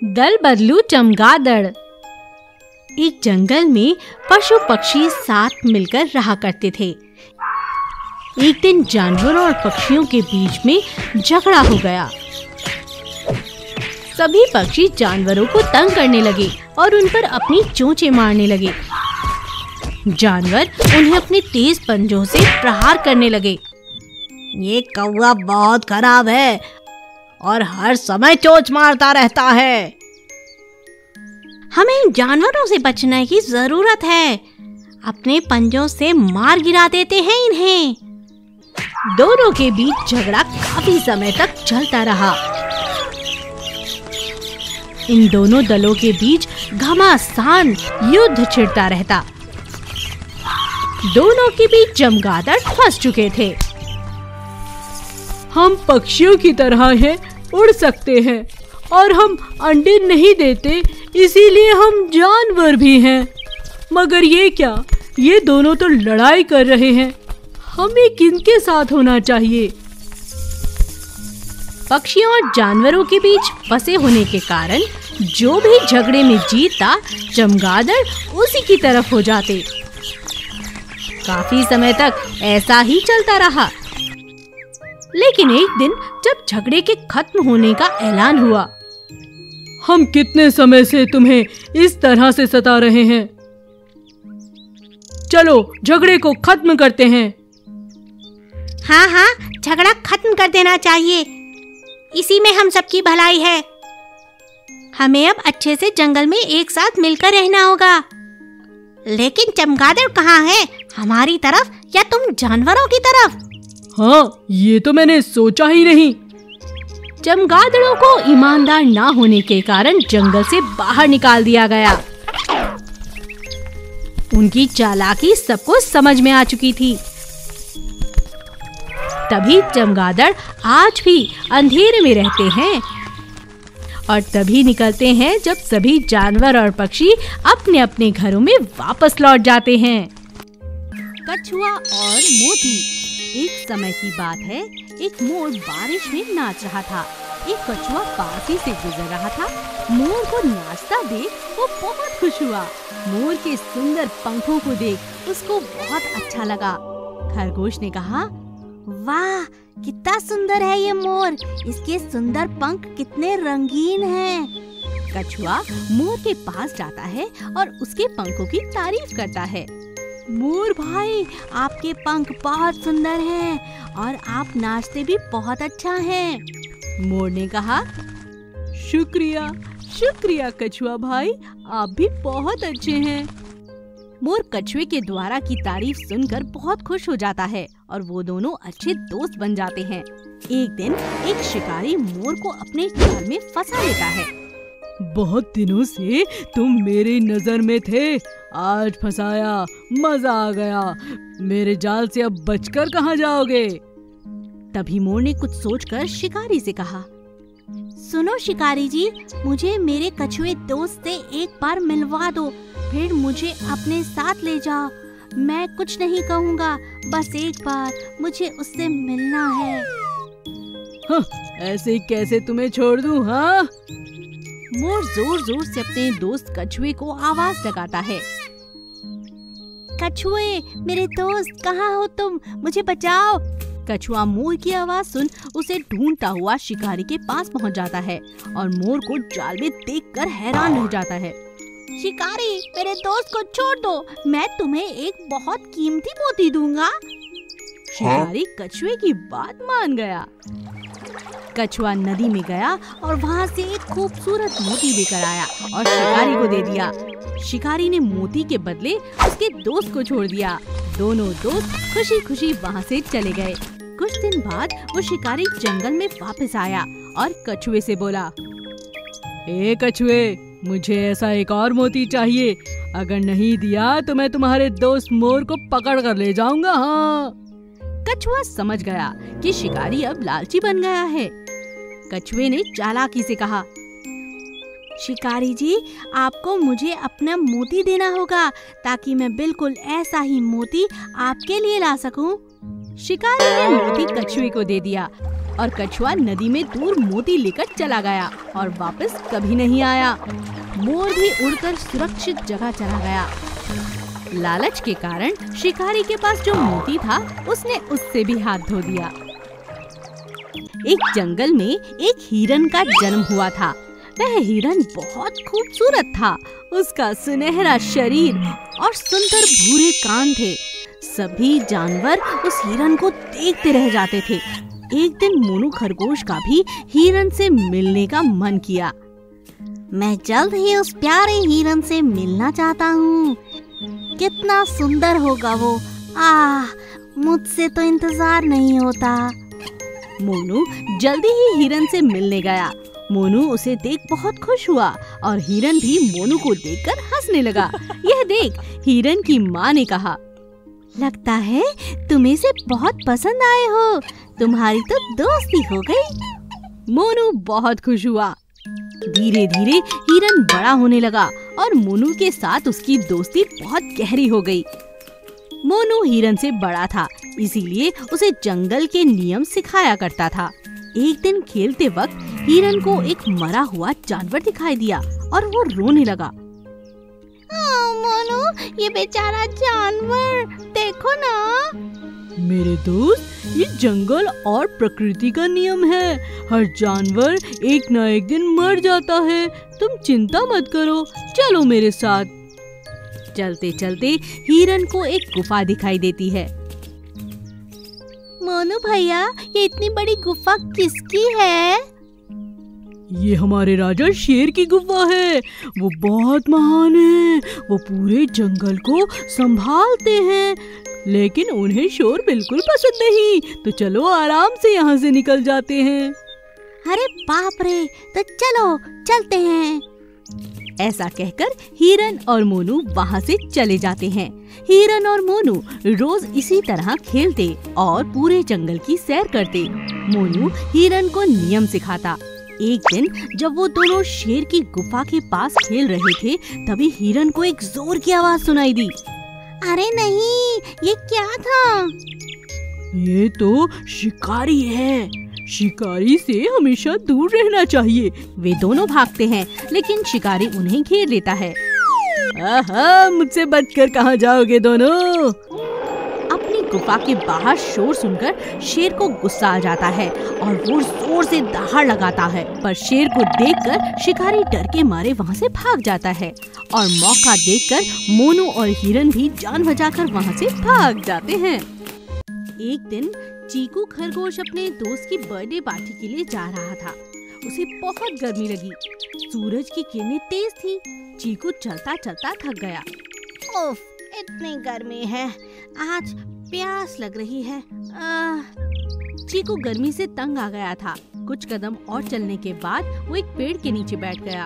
दल बदलू चमगादड़। एक जंगल में पशु पक्षी साथ मिलकर रहा करते थे। एक दिन जानवरों और पक्षियों के बीच में झगड़ा हो गया। सभी पक्षी जानवरों को तंग करने लगे और उन पर अपनी चोंचें मारने लगे। जानवर उन्हें अपने तेज पंजों से प्रहार करने लगे। ये कौवा बहुत खराब है और हर समय चोंच मारता रहता है। हमें इन जानवरों से बचने की जरूरत है। अपने पंजों से मार गिरा देते हैं इन्हें। दोनों के बीच झगड़ा काफी समय तक चलता रहा। इन दोनों दलों के बीच घमासान युद्ध छिड़ता रहता। दोनों के बीच चमगादड़ फंस चुके थे। हम पक्षियों की तरह हैं, उड़ सकते हैं और हम अंडे नहीं देते, इसीलिए हम जानवर भी हैं। मगर ये क्या, ये दोनों तो लड़ाई कर रहे हैं। हमें किनके साथ होना चाहिए? पक्षियों और जानवरों के बीच फंसे होने के कारण जो भी झगड़े में जीतता, चमगादड़ उसी की तरफ हो जाते। काफी समय तक ऐसा ही चलता रहा। लेकिन एक दिन जब झगड़े के खत्म होने का ऐलान हुआ, हम कितने समय से तुम्हें इस तरह से सता रहे हैं। चलो झगड़े को खत्म करते हैं। हाँ, झगड़ा खत्म कर देना चाहिए। इसी में हम सबकी भलाई है। हमें अब अच्छे से जंगल में एक साथ मिलकर रहना होगा। लेकिन चमगादड़ कहाँ है? हमारी तरफ या तुम जानवरों की तरफ? हाँ, ये तो मैंने सोचा ही नहीं। चमगादड़ों को ईमानदार ना होने के कारण जंगल से बाहर निकाल दिया गया। उनकी चालाकी सबको समझ में आ चुकी थी। तभी चमगादड़ आज भी अंधेरे में रहते हैं और तभी निकलते हैं जब सभी जानवर और पक्षी अपने अपने घरों में वापस लौट जाते हैं। कछुआ और मोती। एक समय की बात है, एक मोर बारिश में नाच रहा था। एक कछुआ पास ही से गुजर रहा था। मोर को नाचता देख वो बहुत खुश हुआ। मोर के सुंदर पंखों को देख उसको बहुत अच्छा लगा। खरगोश ने कहा, वाह, कितना सुंदर है ये मोर। इसके सुंदर पंख कितने रंगीन हैं। कछुआ मोर के पास जाता है और उसके पंखों की तारीफ करता है। मोर भाई, आपके पंख बहुत सुंदर हैं और आप नाचते भी बहुत अच्छा हैं। मोर ने कहा, शुक्रिया शुक्रिया कछुआ भाई, आप भी बहुत अच्छे हैं। मोर कछुए के द्वारा की तारीफ सुनकर बहुत खुश हो जाता है और वो दोनों अच्छे दोस्त बन जाते हैं। एक दिन एक शिकारी मोर को अपने जाल में फंसा लेता है। बहुत दिनों से तुम मेरी नजर में थे, आज फंसाया, मजा आ गया। मेरे जाल से अब बचकर कहाँ जाओगे? तभी मोर ने कुछ सोचकर शिकारी से कहा, सुनो शिकारी जी, मुझे मेरे कछुए दोस्त से एक बार मिलवा दो, फिर मुझे अपने साथ ले जाओ। मैं कुछ नहीं कहूँगा, बस एक बार मुझे उससे मिलना है। हाँ, ऐसे कैसे तुम्हें छोड़ दूँ? हाँ? मोर जोर जोर से अपने दोस्त कछुए को आवाज लगाता है। कछुए, मेरे दोस्त, कहाँ हो तुम? मुझे बचाओ। कछुआ मोर की आवाज सुन उसे ढूंढता हुआ शिकारी के पास पहुंच जाता है और मोर को जाल में देखकर हैरान रह जाता है। शिकारी, मेरे दोस्त को छोड़ दो, मैं तुम्हें एक बहुत कीमती मोती दूंगा। शिकारी कछुए की बात मान गया। कछुआ नदी में गया और वहाँ से एक खूबसूरत मोती लेकर आया और शिकारी को दे दिया। शिकारी ने मोती के बदले उसके दोस्त को छोड़ दिया। दोनों दोस्त खुशी खुशी वहाँ से चले गए। कुछ दिन बाद वो शिकारी जंगल में वापस आया और कछुए से बोला, ए कछुए, मुझे ऐसा एक और मोती चाहिए। अगर नहीं दिया तो मैं तुम्हारे दोस्त मोर को पकड़ कर ले जाऊंगा। हाँ। कछुआ समझ गया कि शिकारी अब लालची बन गया है। कछुए ने चालाकी से कहा, शिकारी जी, आपको मुझे अपना मोती देना होगा ताकि मैं बिल्कुल ऐसा ही मोती आपके लिए ला सकूं। शिकारी ने मोती कछुए को दे दिया। और कछुआ नदी में दूर मोती लेकर चला गया और वापस कभी नहीं आया। मोर भी उड़कर सुरक्षित जगह चला गया। लालच के कारण शिकारी के पास जो मोती था उसने उससे भी हाथ धो दिया। एक जंगल में एक हिरन का जन्म हुआ था। वह हिरन बहुत खूबसूरत था। उसका सुनहरा शरीर और सुंदर भूरे कान थे। सभी जानवर उस हिरन को देखते रह जाते थे। एक दिन मोनू खरगोश का भी हिरन से मिलने का मन किया। मैं जल्द ही उस प्यारे हिरन से मिलना चाहता हूँ। कितना सुंदर होगा वो। मुझसे तो इंतजार नहीं होता। मोनू जल्दी ही हिरन से मिलने गया। मोनू उसे देख बहुत खुश हुआ और हिरन भी मोनू को देखकर हंसने लगा। यह देख हिरन की माँ ने कहा, लगता है तुम इसे बहुत पसंद आए हो। तुम्हारी तो दोस्ती हो गई। मोनू बहुत खुश हुआ। धीरे धीरे हिरन बड़ा होने लगा और मोनू के साथ उसकी दोस्ती बहुत गहरी हो गई। मोनू हिरन से बड़ा था, इसीलिए उसे जंगल के नियम सिखाया करता था। एक दिन खेलते वक्त हिरन को एक मरा हुआ जानवर दिखाई दिया और वो रोने लगा। मोनू, ये बेचारा जानवर, देखो ना। मेरे दोस्त, ये जंगल और प्रकृति का नियम है। हर जानवर एक न एक दिन मर जाता है। तुम चिंता मत करो, चलो मेरे साथ। चलते चलते हिरन को एक गुफा दिखाई देती है। मोनू भैया, ये इतनी बड़ी गुफा किसकी है? ये हमारे राजा शेर की गुफा है। वो बहुत महान है। वो पूरे जंगल को संभालते हैं, लेकिन उन्हें शोर बिल्कुल पसंद नहीं। तो चलो आराम से यहाँ से निकल जाते हैं। अरे बाप रे, तो चलो चलते हैं। ऐसा कहकर हिरन और मोनू वहाँ से चले जाते हैं। हिरन और मोनू रोज इसी तरह खेलते और पूरे जंगल की सैर करते। मोनू हिरन को नियम सिखाता। एक दिन जब वो दोनों शेर की गुफा के पास खेल रहे थे, तभी हिरन को एक जोर की आवाज सुनाई दी। अरे नहीं, ये क्या था? ये तो शिकारी है। शिकारी से हमेशा दूर रहना चाहिए। वे दोनों भागते हैं, लेकिन शिकारी उन्हें घेर लेता है। मुझसे बचकर कहाँ जाओगे दोनों? अपनी गुफा के बाहर शोर सुनकर शेर को गुस्सा आ जाता है और वो जोर से दहाड़ लगाता है, पर शेर को देखकर शिकारी डर के मारे वहाँ से भाग जाता है और मौका देखकर मोनू और हिरन भी जान बचाकर वहाँ से भाग जाते हैं। एक दिन चीकू खरगोश अपने दोस्त की बर्थडे पार्टी के लिए जा रहा था। उसे बहुत गर्मी लगी। सूरज की किरणें तेज थी। चीकू चलता चलता थक गया। उफ, इतनी गर्मी है, आज प्यास लग रही है। चीकू गर्मी से तंग आ गया था। कुछ कदम और चलने के बाद वो एक पेड़ के नीचे बैठ गया।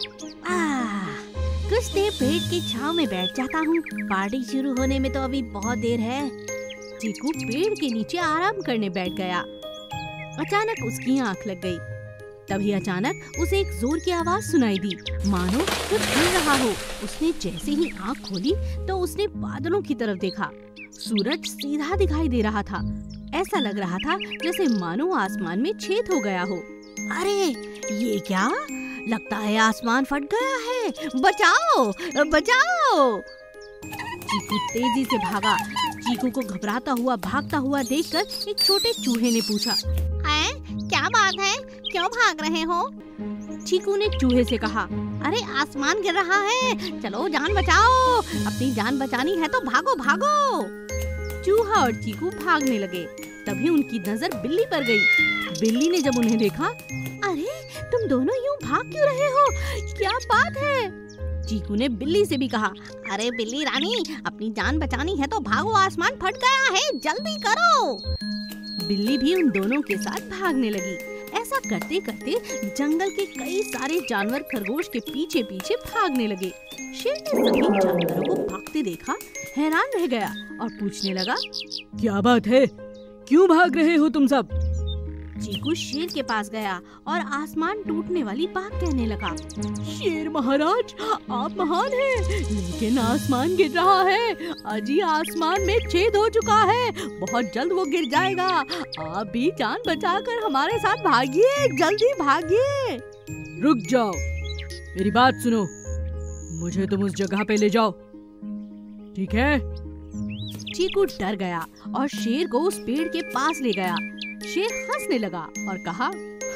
कुछ देर पेड़ की छांव में बैठ जाता हूँ। पार्टी शुरू होने में तो अभी बहुत देर है। चीकू पेड़ के नीचे आराम करने बैठ गया। अचानक उसकी आंख लग गई। तभी अचानक उसे एक जोर की आवाज सुनाई दी, मानो कुछ हिल रहा हो। उसने जैसे ही आंख खोली तो उसने बादलों की तरफ देखा। सूरज सीधा दिखाई दे रहा था। ऐसा लग रहा था जैसे मानो आसमान में छेद हो गया हो। अरे ये क्या? लगता है आसमान फट गया है। बचाओ बचाओ! चीकू तेजी से भागा। चीकू को घबराता हुआ भागता हुआ देखकर एक छोटे चूहे ने पूछा, क्या बात है, क्यों भाग रहे हो? चीकू ने चूहे से कहा, अरे आसमान गिर रहा है, चलो जान बचाओ। अपनी जान बचानी है तो भागो भागो। चूहा और चीकू भागने लगे। तभी उनकी नजर बिल्ली पर गई। बिल्ली ने जब उन्हें देखा, अरे तुम दोनों यूं भाग क्यों रहे हो? क्या बात है? चीकू ने बिल्ली से भी कहा, अरे बिल्ली रानी, अपनी जान बचानी है तो भागो, आसमान फट गया है, जल्दी करो। बिल्ली भी उन दोनों के साथ भागने लगी। ऐसा करते करते जंगल के कई सारे जानवर खरगोश के पीछे पीछे भागने लगे। शेर ने सभी जानवरों को भागते देखा, हैरान रह गया और पूछने लगा, क्या बात है, क्यों भाग रहे हो तुम सब? चीकू शेर के पास गया और आसमान टूटने वाली बात कहने लगा। शेर महाराज, आप महान हैं, लेकिन आसमान गिर रहा है। अजी आसमान में छेद हो चुका है, बहुत जल्द वो गिर जाएगा। आप भी जान बचाकर हमारे साथ भागिए, जल्दी भागिए। रुक जाओ, मेरी बात सुनो, मुझे तुम उस जगह पे ले जाओ, ठीक है? चीकू डर गया और शेर को उस पेड़ के पास ले गया। शेर हंसने लगा और कहा,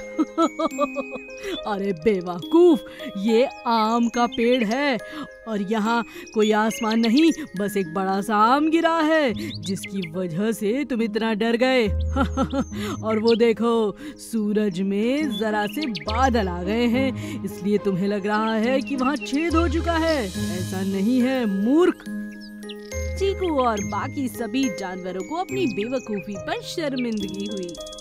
अरे बेवकूफ, ये आम का पेड़ है और यहाँ कोई आसमान नहीं, बस एक बड़ा सा आम गिरा है जिसकी वजह से तुम इतना डर गए। और वो देखो, सूरज में जरा से बादल आ गए हैं, इसलिए तुम्हें लग रहा है कि वहाँ छेद हो चुका है। ऐसा नहीं है, मूर्ख। चीकू और बाकी सभी जानवरों को अपनी बेवकूफी पर शर्मिंदगी हुई।